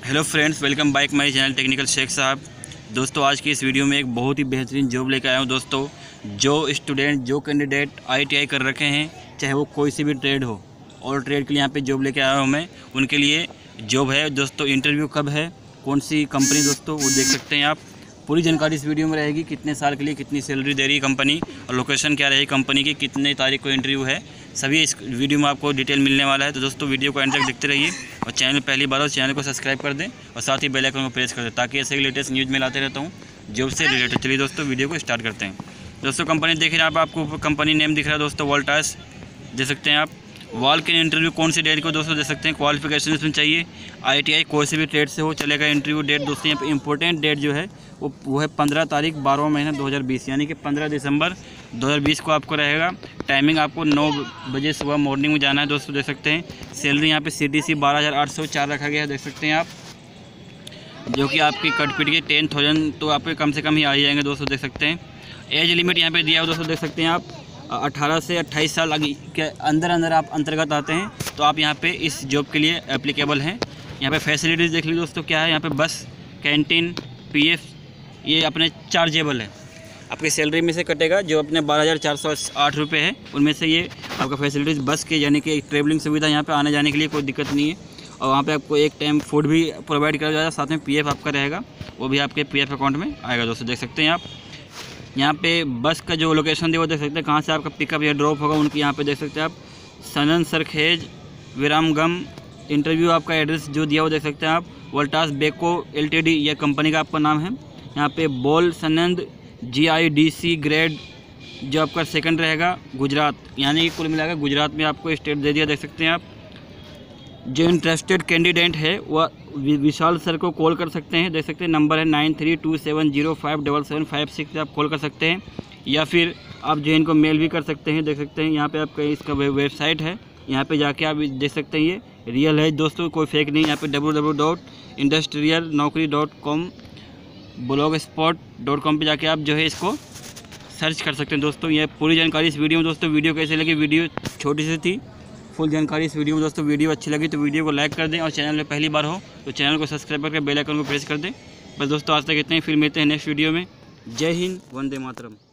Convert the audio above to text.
Hello friends, welcome back my channel technical Shaikh Sahab. दोस्तों, आज की इस वीडियो में एक बहुत ही बेहतरीन जॉब लेकर आया हूँ। दोस्तों, जो स्टूडेंट जो कैंडिडेट ITI कर रखे हैं, चाहे वो कोई सी भी ट्रेड हो, और ट्रेड के लिए यहाँ पे जॉब लेकर आया हूँ मैं, उनके लिए जॉब है। दोस्तों, इंटरव्यू कब है, कौन सी कंपनी, दोस्तों वो देख सकते हैं आप। पूरी जानकारी इस वीडियो में रहेगी। कितने साल के लिए कितनी सैलरी दे रही है कंपनी, और लोकेशन क्या रहेगी कंपनी की, कितने तारीख को इंटरव्यू है, सभी इस वीडियो में आपको डिटेल मिलने वाला है। तो दोस्तों, वीडियो को एंड तक देखते रहिए, और चैनल पहली बार हो चैनल को सब्सक्राइब कर दें, और साथ ही बेल आइकन को प्रेस कर दें, ताकि ऐसे लेटेस्ट न्यूज़ में लाते रहता हूँ जॉब से रिलेटेड। चलिए दोस्तों, वीडियो को स्टार्ट करते हैं। दोस्तों, कंपनी देख रहे हैं आप, आपको कंपनी नेम दिख रहा है दोस्तों, वोल्टास देख सकते हैं आप। वॉल के इंटरव्यू कौन सी डेट को दोस्तों देख सकते हैं। क्वालिफिकेशन इसमें चाहिए ITI कोई से भी ट्रेड से हो चलेगा। इंटरव्यू डेट दोस्तों यहाँ पे इंपॉर्टेंट डेट जो है वो है 15 तारीख 12वां महीना 2020, यानी कि 15 दिसंबर 2020 को आपको रहेगा। टाइमिंग आपको 9 बजे सुबह मॉर्निंग में जाना है दोस्तों, देख सकते हैं। सैलरी यहाँ पे CTC 12,804 रखा गया है, देख सकते हैं आप, जो कि आपकी कटपीट के 10,000 तो आपके कम से कम ही आ ही जाएंगे दोस्तों, देख सकते हैं। एज लिमिट यहाँ पे दिया है दोस्तों, देख सकते हैं आप। 18 से 28 साल के अंदर आप अंतर्गत आते हैं तो आप यहाँ पे इस जॉब के लिए एप्लीकेबल हैं। यहाँ पे फैसिलिटीज़ देख लीजिए दोस्तों, क्या है यहाँ पे। बस, कैंटीन, PF ये अपने चार्जेबल है। आपकी सैलरी में से कटेगा, जो अपने 12,408 रुपये है, उनमें से ये आपका फैसिलिटीज़ बस के, यानी कि ट्रेवलिंग सुविधा, यहाँ पे आने जाने के लिए कोई दिक्कत नहीं है। और वहाँ पे आपको एक टाइम फूड भी प्रोवाइड करा जाएगा, साथ में PF आपका रहेगा, वो भी आपके PF अकाउंट में आएगा दोस्तों, देख सकते हैं आप। यहाँ पे बस का जो लोकेशन दिया वो देख सकते हैं, कहाँ से आपका पिकअप या ड्रॉप होगा उनकी, यहाँ पे देख सकते हैं आप। सनन सरखेज विरामगम। इंटरव्यू आपका एड्रेस जो दिया वो देख सकते हैं आप। वोल्टास बेको LTD यह कंपनी का आपका नाम है। यहाँ पे बोल सनंद GIDC ग्रेड जो आपका सेकंड रहेगा, गुजरात, यानी कि कुल मिलाकर गुजरात में आपको स्टेट दे दिया, देख सकते हैं आप। जो इंटरेस्टेड कैंडिडेट है वह विशाल सर को कॉल कर सकते हैं, देख सकते हैं। नंबर है 9327057756 से आप कॉल कर सकते हैं, या फिर आप जो इनको मेल भी कर सकते हैं, देख सकते हैं। यहाँ पे आपका इसका वेबसाइट है, यहाँ पे जाके आप देख सकते हैं। ये रियल है दोस्तों, कोई फेक नहीं। यहाँ पे www.industrialnaukri.com blogspot.com पे जाके आप जो है इसको सर्च कर सकते हैं दोस्तों। ये पूरी जानकारी इस वीडियो में। दोस्तों, वीडियो कैसे लगी, वीडियो छोटी सी थी, फुल जानकारी इस वीडियो में। दोस्तों, वीडियो अच्छी लगी तो वीडियो को लाइक कर दें, और चैनल में पहली बार हो तो चैनल को सब्सक्राइब करके बेल आइकन को प्रेस कर दें। बस दोस्तों, आज तक इतना ही, फिर मिलते हैं नेक्स्ट वीडियो में। जय हिंद, वंदे मातरम।